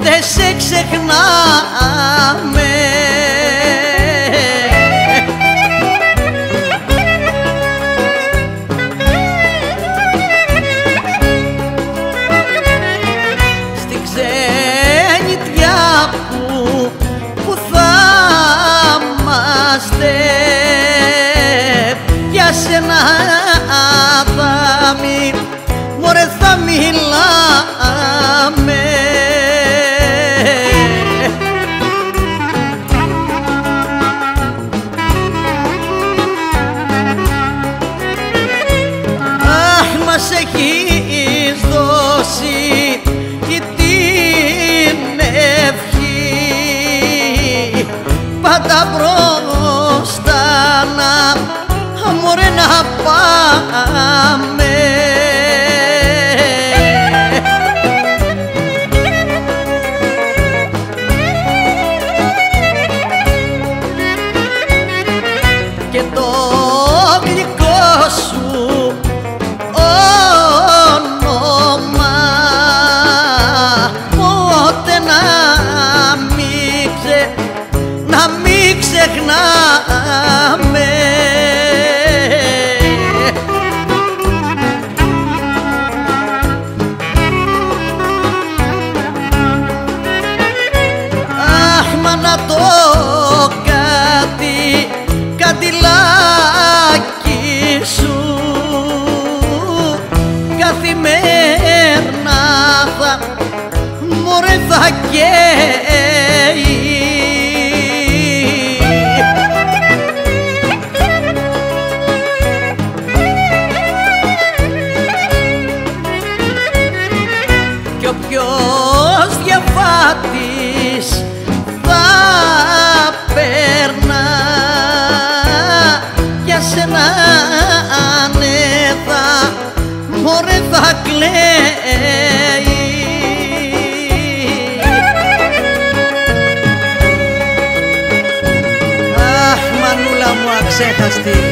δεν σε ξεχνάμε. Στη ξενιτιά που θα είμαστε, για σένα μωρέ θα μιλάμε. Αχ, μας έχεις δώσει την ευχή πάντα μπροστά μωρέ να πάμε. Και το γλυκό σου όνομα ποτέ να μην ξεχνάμε. Αχ, μάνα το καντιλάκι σου καθημερινά μωρέ θα καίει. Κι όποιος διαφάτης θα περνά για σένα ανέβα μωρέ θα κλαίει. Αχ, μανούλα μου αξέχαστη.